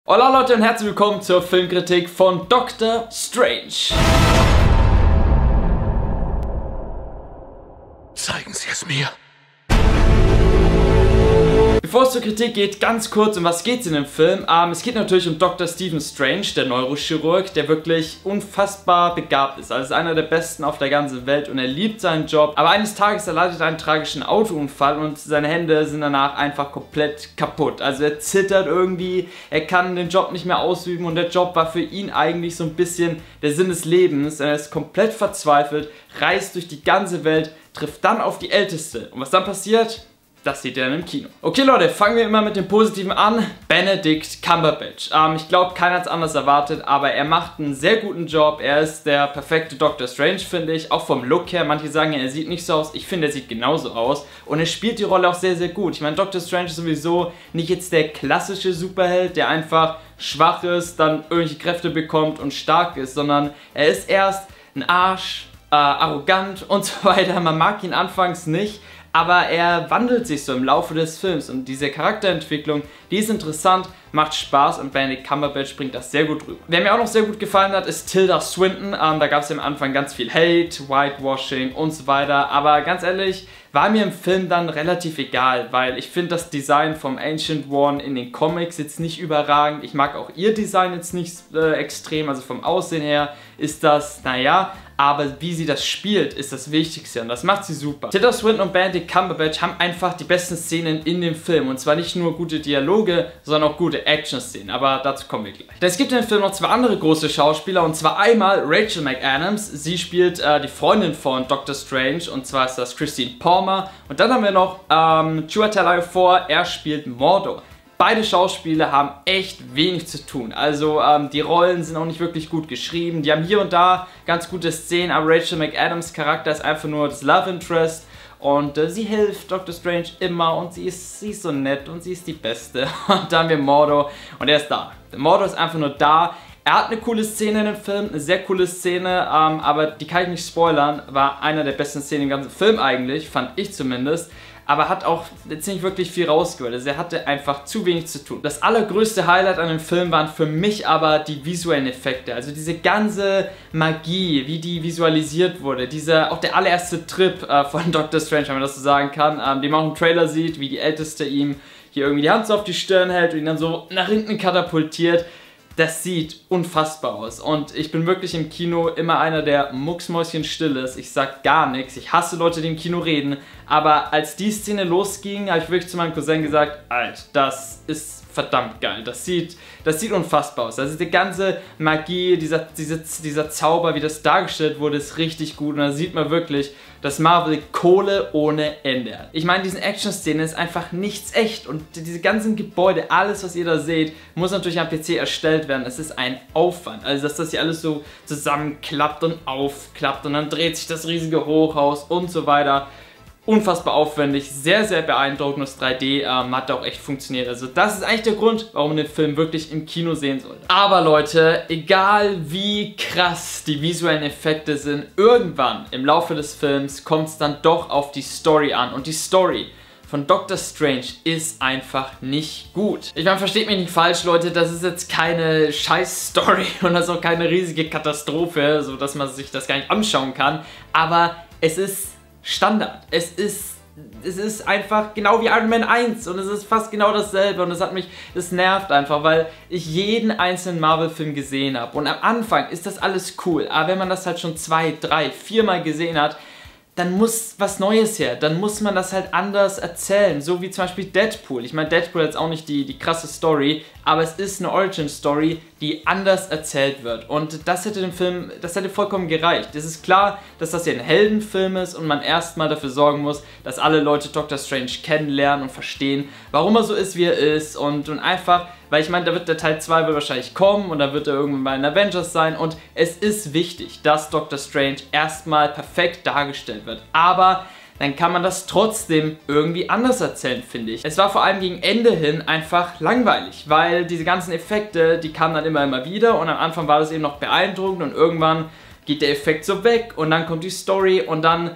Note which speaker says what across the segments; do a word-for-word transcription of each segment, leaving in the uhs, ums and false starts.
Speaker 1: Hola Leute und herzlich willkommen zur Filmkritik von Doctor Strange.
Speaker 2: Zeigen Sie es mir.
Speaker 1: Bevor es zur Kritik geht, ganz kurz, um was geht es in dem Film? Ähm, es geht natürlich um Doktor Stephen Strange, der Neurochirurg, der wirklich unfassbar begabt ist. Also ist einer der Besten auf der ganzen Welt und er liebt seinen Job. Aber eines Tages erleidet er einen tragischen Autounfall und seine Hände sind danach einfach komplett kaputt. Also er zittert irgendwie, er kann den Job nicht mehr ausüben und der Job war für ihn eigentlich so ein bisschen der Sinn des Lebens. Er ist komplett verzweifelt, reist durch die ganze Welt, trifft dann auf die Älteste. Und was dann passiert? Das seht ihr dann im Kino. Okay Leute, fangen wir immer mit dem Positiven an. Benedict Cumberbatch. Ähm, ich glaube, keiner hat es anders erwartet, aber er macht einen sehr guten Job. Er ist der perfekte Doctor Strange, finde ich. Auch vom Look her. Manche sagen ja, er sieht nicht so aus. Ich finde, er sieht genauso aus. Und er spielt die Rolle auch sehr, sehr gut. Ich meine, Doctor Strange ist sowieso nicht jetzt der klassische Superheld, der einfach schwach ist, dann irgendwelche Kräfte bekommt und stark ist, sondern er ist erst ein Arsch, äh, arrogant und so weiter. Man mag ihn anfangs nicht. Aber er wandelt sich so im Laufe des Films und diese Charakterentwicklung, die ist interessant, macht Spaß und Benedict Cumberbatch bringt das sehr gut rüber. Wer mir auch noch sehr gut gefallen hat, ist Tilda Swinton. Ähm, da gab es ja am Anfang ganz viel Hate, Whitewashing und so weiter. Aber ganz ehrlich, war mir im Film dann relativ egal, weil ich finde das Design vom Ancient One in den Comics jetzt nicht überragend. Ich mag auch ihr Design jetzt nicht äh, extrem, also vom Aussehen her ist das, naja, aber wie sie das spielt, ist das Wichtigste und das macht sie super. Tilda Swinton und Benedict Cumberbatch haben einfach die besten Szenen in dem Film und zwar nicht nur gute Dialoge, sondern auch gute Action-Szenen, aber dazu kommen wir gleich. Es gibt in dem Film noch zwei andere große Schauspieler und zwar einmal Rachel McAdams, sie spielt äh, die Freundin von Doctor Strange und zwar ist das Christine Palmer und dann haben wir noch ähm, Chiwetel Ejiofor, er spielt Mordo. Beide Schauspieler haben echt wenig zu tun, also ähm, die Rollen sind auch nicht wirklich gut geschrieben, die haben hier und da ganz gute Szenen, aber Rachel McAdams Charakter ist einfach nur das Love Interest und äh, sie hilft Doctor Strange immer und sie ist, sie ist so nett und sie ist die Beste. Und dann haben wir Mordo und er ist da. Der Mordo ist einfach nur da. Er hat eine coole Szene in dem Film, eine sehr coole Szene, ähm, aber die kann ich nicht spoilern, war einer der besten Szenen im ganzen Film eigentlich, fand ich zumindest. Aber hat auch jetzt nicht wirklich viel rausgehört. Also er hatte einfach zu wenig zu tun. Das allergrößte Highlight an dem Film waren für mich aber die visuellen Effekte. Also diese ganze Magie, wie die visualisiert wurde. Dieser, auch der allererste Trip äh, von Doctor Strange, wenn man das so sagen kann, ähm, den man auch im Trailer sieht, wie die Älteste ihm hier irgendwie die Hand so auf die Stirn hält und ihn dann so nach hinten katapultiert. Das sieht unfassbar aus und ich bin wirklich im Kino immer einer, der mucksmäuschenstill ist. Ich sag gar nichts, ich hasse Leute, die im Kino reden, aber als die Szene losging, habe ich wirklich zu meinem Cousin gesagt, Alter, das ist verdammt geil, das sieht, das sieht unfassbar aus. Also die ganze Magie, dieser, dieser, dieser Zauber, wie das dargestellt wurde, ist richtig gut und da sieht man wirklich, dass Marvel Kohle ohne Ende hat. Ich meine, diesen Action-Szenen ist einfach nichts echt und diese ganzen Gebäude, alles was ihr da seht, muss natürlich am P C erstellt werden. Es ist ein Aufwand, also dass das hier alles so zusammenklappt und aufklappt und dann dreht sich das riesige Hochhaus und so weiter. Unfassbar aufwendig, sehr, sehr beeindruckend. Das drei D ähm, hat auch echt funktioniert. Also das ist eigentlich der Grund, warum man den Film wirklich im Kino sehen sollte. Aber Leute, egal wie krass die visuellen Effekte sind, irgendwann im Laufe des Films kommt es dann doch auf die Story an. Und die Story von Doctor Strange ist einfach nicht gut. Ich meine, versteht mich nicht falsch, Leute, das ist jetzt keine Scheiß-Story und das ist auch keine riesige Katastrophe, so dass man sich das gar nicht anschauen kann. Aber es ist Standard. Es ist, es ist einfach genau wie Iron Man eins und es ist fast genau dasselbe und das hat mich, das nervt einfach, weil ich jeden einzelnen Marvel-Film gesehen habe und am Anfang ist das alles cool, aber wenn man das halt schon zwei, drei, viermal gesehen hat, dann muss was Neues her, dann muss man das halt anders erzählen, so wie zum Beispiel Deadpool. Ich meine, Deadpool hat jetzt auch nicht die, die krasse Story, aber es ist eine Origin-Story, die anders erzählt wird und das hätte dem Film, das hätte vollkommen gereicht. Es ist klar, dass das hier ein Heldenfilm ist und man erstmal dafür sorgen muss, dass alle Leute Doctor Strange kennenlernen und verstehen, warum er so ist, wie er ist und, und einfach, weil ich meine, da wird der Teil zwei wahrscheinlich kommen und da wird er irgendwann bei den Avengers sein und es ist wichtig, dass Doctor Strange erstmal perfekt dargestellt wird, aber dann kann man das trotzdem irgendwie anders erzählen, finde ich. Es war vor allem gegen Ende hin einfach langweilig, weil diese ganzen Effekte, die kamen dann immer, immer wieder und am Anfang war das eben noch beeindruckend und irgendwann geht der Effekt so weg und dann kommt die Story und dann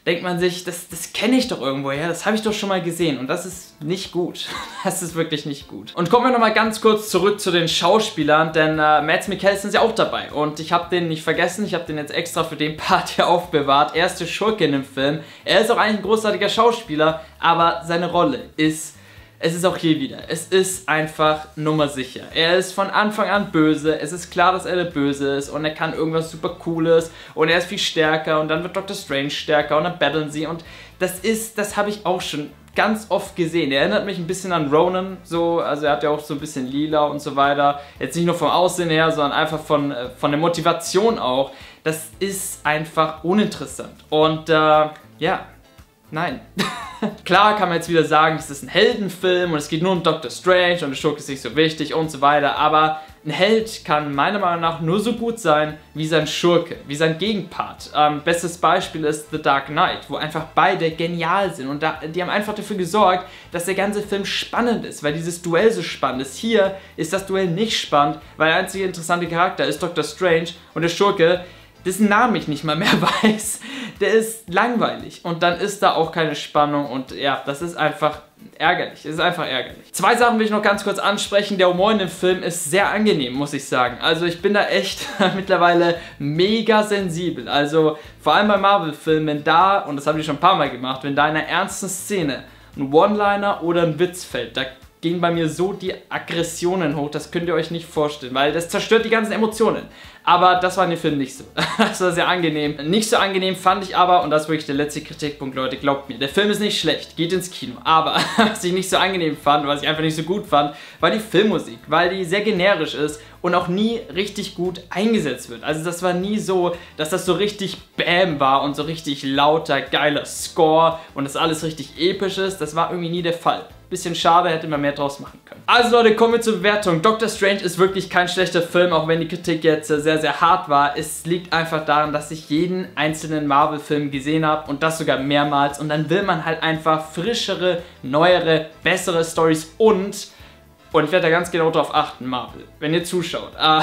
Speaker 1: denkt man sich, das, das kenne ich doch irgendwo, ja, das habe ich doch schon mal gesehen und das ist nicht gut. Das ist wirklich nicht gut. Und kommen wir nochmal ganz kurz zurück zu den Schauspielern, denn äh, Mads Mikkelsen ist ja auch dabei und ich habe den nicht vergessen, ich habe den jetzt extra für den Part hier aufbewahrt. Er ist der Schurke in dem Film, er ist auch eigentlich ein großartiger Schauspieler, aber seine Rolle ist... Es ist auch hier wieder, es ist einfach Nummer sicher. Er ist von Anfang an böse, es ist klar, dass er der Böse ist und er kann irgendwas super Cooles und er ist viel stärker und dann wird Doktor Strange stärker und dann battlen sie und das ist, das habe ich auch schon ganz oft gesehen. Er erinnert mich ein bisschen an Ronan, so, also er hat ja auch so ein bisschen lila und so weiter. Jetzt nicht nur vom Aussehen her, sondern einfach von, von der Motivation auch. Das ist einfach uninteressant und äh, ja, nein. Klar kann man jetzt wieder sagen, es ist ein Heldenfilm und es geht nur um Doktor Strange und der Schurke ist nicht so wichtig und so weiter, aber ein Held kann meiner Meinung nach nur so gut sein wie sein Schurke, wie sein Gegenpart. Ähm, bestes Beispiel ist The Dark Knight, wo einfach beide genial sind und da, die haben einfach dafür gesorgt, dass der ganze Film spannend ist, weil dieses Duell so spannend ist. Hier ist das Duell nicht spannend, weil der einzige interessante Charakter ist Doktor Strange und der Schurke, dessen Namen ich nicht mal mehr weiß, der ist langweilig und dann ist da auch keine Spannung und ja, das ist einfach ärgerlich, es ist einfach ärgerlich. Zwei Sachen will ich noch ganz kurz ansprechen, der Humor in dem Film ist sehr angenehm, muss ich sagen. Also ich bin da echt mittlerweile mega sensibel, also vor allem bei Marvel-Filmen, wenn da, und das haben die schon ein paar Mal gemacht, wenn da in einer ernsten Szene ein One-Liner oder ein Witz fällt, da gehen bei mir so die Aggressionen hoch, das könnt ihr euch nicht vorstellen, weil das zerstört die ganzen Emotionen. Aber das war in dem Film nicht so. Das war sehr angenehm. Nicht so angenehm fand ich aber, und das ist wirklich der letzte Kritikpunkt, Leute, glaubt mir, der Film ist nicht schlecht, geht ins Kino. Aber was ich nicht so angenehm fand, was ich einfach nicht so gut fand, war die Filmmusik, weil die sehr generisch ist und auch nie richtig gut eingesetzt wird. Also das war nie so, dass das so richtig Bam war und so richtig lauter, geiler Score und das alles richtig episch ist. Das war irgendwie nie der Fall. Bisschen schade, hätte man mehr draus machen können. Also Leute, kommen wir zur Bewertung. Doctor Strange ist wirklich kein schlechter Film, auch wenn die Kritik jetzt sehr, sehr hart war. Es liegt einfach daran, dass ich jeden einzelnen Marvel-Film gesehen habe und das sogar mehrmals. Und dann will man halt einfach frischere, neuere, bessere Storys und... Und ich werde da ganz genau drauf achten, Marvel, wenn ihr zuschaut. Äh,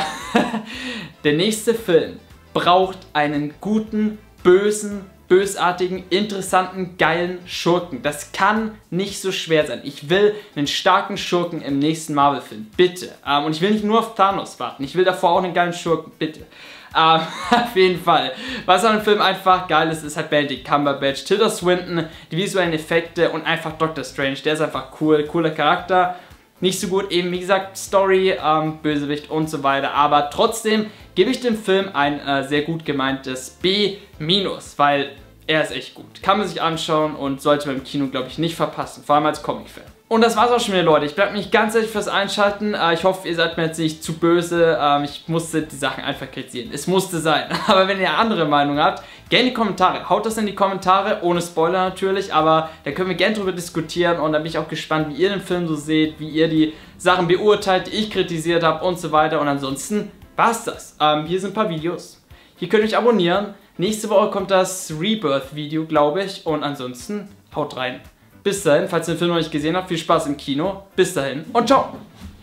Speaker 1: der nächste Film braucht einen guten, bösen, bösartigen, interessanten, geilen Schurken. Das kann nicht so schwer sein. Ich will einen starken Schurken im nächsten Marvel-Film. Bitte. Ähm, und ich will nicht nur auf Thanos warten. Ich will davor auch einen geilen Schurken. Bitte. Ähm, auf jeden Fall. Was an dem Film einfach geil ist, ist halt Benedict Cumberbatch, Tilda Swinton, die visuellen Effekte und einfach Doctor Strange. Der ist einfach cool. Cooler Charakter. Nicht so gut, eben wie gesagt, Story, ähm, Bösewicht und so weiter, aber trotzdem gebe ich dem Film ein äh, sehr gut gemeintes B minus, weil er ist echt gut. Kann man sich anschauen und sollte man im Kino, glaube ich, nicht verpassen, vor allem als Comic-Fan. Und das war's auch schon wieder, Leute. Ich bedanke mich ganz herzlich fürs Einschalten. Ich hoffe, ihr seid mir jetzt nicht zu böse. Ich musste die Sachen einfach kritisieren. Es musste sein. Aber wenn ihr eine andere Meinung habt, gerne in die Kommentare. Haut das in die Kommentare, ohne Spoiler natürlich. Aber da können wir gerne drüber diskutieren. Und da bin ich auch gespannt, wie ihr den Film so seht, wie ihr die Sachen beurteilt, die ich kritisiert habe und so weiter. Und ansonsten war's das. Ähm, hier sind ein paar Videos. Hier könnt ihr euch abonnieren. Nächste Woche kommt das Rebirth-Video, glaube ich. Und ansonsten haut rein. Bis dahin, falls ihr den Film noch nicht gesehen habt, viel Spaß im Kino. Bis dahin und ciao!